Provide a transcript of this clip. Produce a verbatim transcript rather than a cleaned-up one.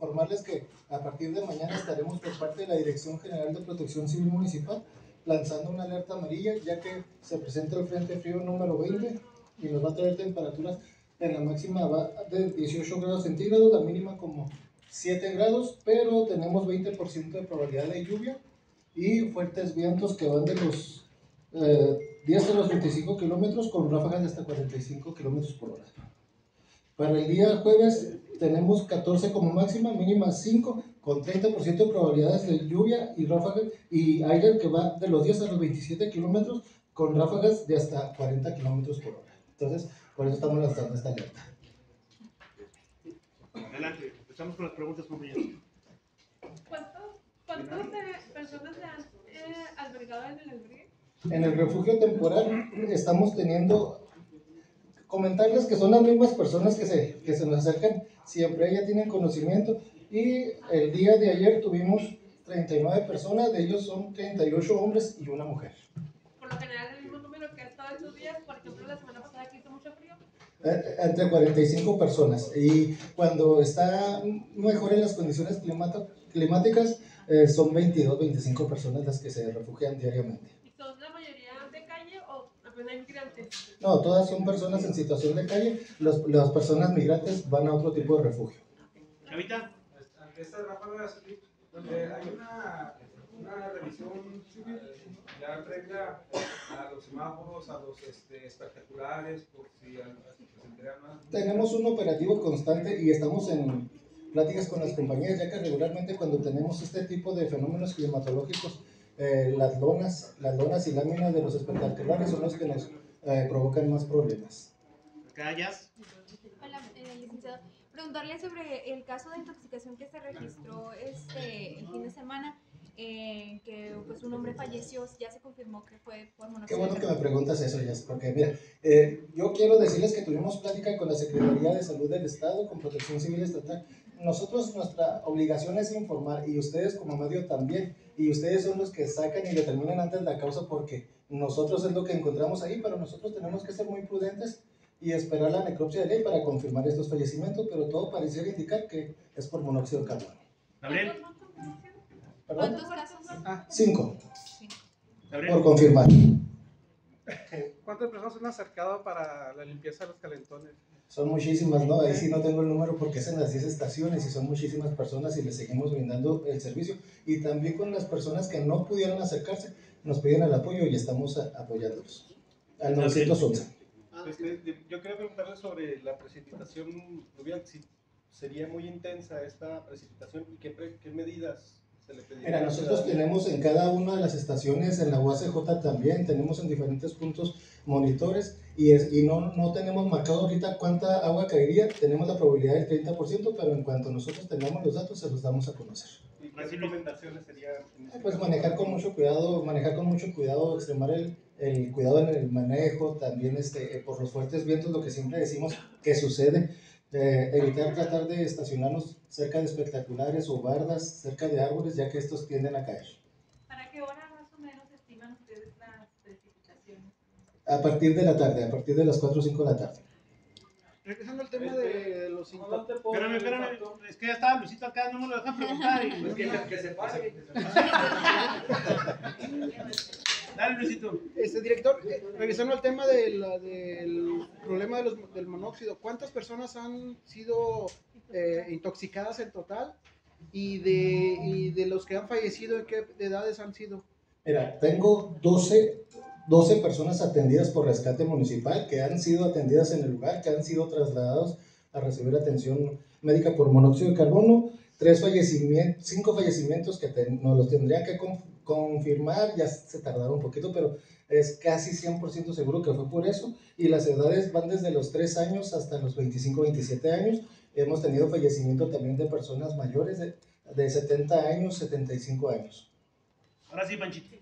informarles que a partir de mañana estaremos por parte de la Dirección General de Protección Civil Municipal lanzando una alerta amarilla, ya que se presenta el Frente Frío número veinte y nos va a traer temperaturas en la máxima va de dieciocho grados centígrados, la mínima como siete grados, pero tenemos veinte por ciento de probabilidad de lluvia y fuertes vientos que van de los eh, diez a los veinticinco kilómetros con ráfagas de hasta cuarenta y cinco kilómetros por hora. Para el día jueves tenemos catorce como máxima, mínima cinco, con treinta por ciento de probabilidades de lluvia y ráfagas y aire que va de los diez a los veintisiete kilómetros con ráfagas de hasta cuarenta kilómetros por hora. Entonces, por eso estamos lanzando esta alerta. Adelante, empezamos con las preguntas, compañeros. ¿Cuántos, cuántas eh, personas se han eh, albergado en el albergue? En el refugio temporal estamos teniendo, comentarles que son las mismas personas que se, que se nos acercan, siempre ya tienen conocimiento, y el día de ayer tuvimos treinta y nueve personas, de ellos son treinta y ocho hombres y una mujer. Por lo general el mismo número que ha estado estos días, por ejemplo la semana pasada que hizo mucho frío. Entre cuarenta y cinco personas, y cuando está mejor en las condiciones climáticas eh, son veintidós, veinticinco personas las que se refugian diariamente. ¿Y son la mayoría de calle o apenas migrantes? No, todas son personas en situación de calle, Los, las personas migrantes van a otro tipo de refugio. Chavita. Ante estas ráfagas, eh, hay una, una revisión civil ya previa a los semáforos, a los este, espectaculares, por si se enteran más. Tenemos un operativo constante y estamos en pláticas con las compañías, ya que regularmente cuando tenemos este tipo de fenómenos climatológicos, eh, las lonas, las lonas y láminas de los espectaculares son los que nos eh, provocan más problemas. ¿Callas? Hola, eh, licenciado. Preguntarle sobre el caso de intoxicación que se registró este el fin de semana, eh, que pues un hombre falleció, ya se confirmó que fue por monóxido. Qué bueno que me preguntas eso, Jess, porque mira, eh, yo quiero decirles que tuvimos plática con la Secretaría de Salud del Estado, con Protección Civil Estatal. Nosotros, nuestra obligación es informar, y ustedes como medio también, y ustedes son los que sacan y determinan antes la causa, porque nosotros es lo que encontramos ahí, pero nosotros tenemos que ser muy prudentes y esperar la necropsia de ley para confirmar estos fallecimientos, pero todo pareciera indicar que es por monóxido de carbono. Gabriel. ¿Perdón? ¿Cuántos casos? Ah, cinco, Gabriel. por confirmar. ¿Cuántas personas se han acercado para la limpieza de los calentones? Son muchísimas, ¿no? Ahí sí no tengo el número porque es en las diez estaciones y son muchísimas personas y les seguimos brindando el servicio. Y también con las personas que no pudieron acercarse, nos piden el apoyo y estamos apoyándolos. Al nueve once. Este, yo quería preguntarle sobre la precipitación pluvial, si sería muy intensa esta precipitación y qué, pre, qué medidas se le pedirían. Mira, nosotros tenemos en cada una de las estaciones, en la U A C J también, tenemos en diferentes puntos monitores y, es, y no, no tenemos marcado ahorita cuánta agua caería, tenemos la probabilidad del treinta por ciento, pero en cuanto nosotros tengamos los datos se los damos a conocer. ¿Y qué recomendaciones serían? Pues manejar con mucho cuidado, manejar con mucho cuidado, extremar el, el cuidado en el manejo, también este, por los fuertes vientos, lo que siempre decimos que sucede, eh, evitar tratar de estacionarnos cerca de espectaculares o bardas, cerca de árboles, ya que estos tienden a caer. ¿Para qué hora más o menos estiman ustedes las precipitaciones? A partir de la tarde, a partir de las cuatro o cinco de la tarde. Regresando al tema de los impactos. Espérame, espérame, es que ya estaba Luisito acá, no me lo dejan preguntar. Y... Es que, que se pare. Dale, Luisito. Este, director, eh, regresando al tema de la, del problema de los, del monóxido, ¿cuántas personas han sido eh, intoxicadas en total? Y de, y de los que han fallecido, ¿en qué edades han sido? Mira, tengo doce, doce personas atendidas por rescate municipal que han sido atendidas en el lugar, que han sido trasladados a recibir atención médica por monóxido de carbono, tres fallecimientos, cinco fallecimientos que te, nos los tendría que con, confirmar, ya se tardaron un poquito, pero es casi cien por ciento seguro que fue por eso, y las edades van desde los tres años hasta los veinticinco, veintisiete años. Hemos tenido fallecimiento también de personas mayores de, de setenta años, setenta y cinco años. Ahora sí, Panchito.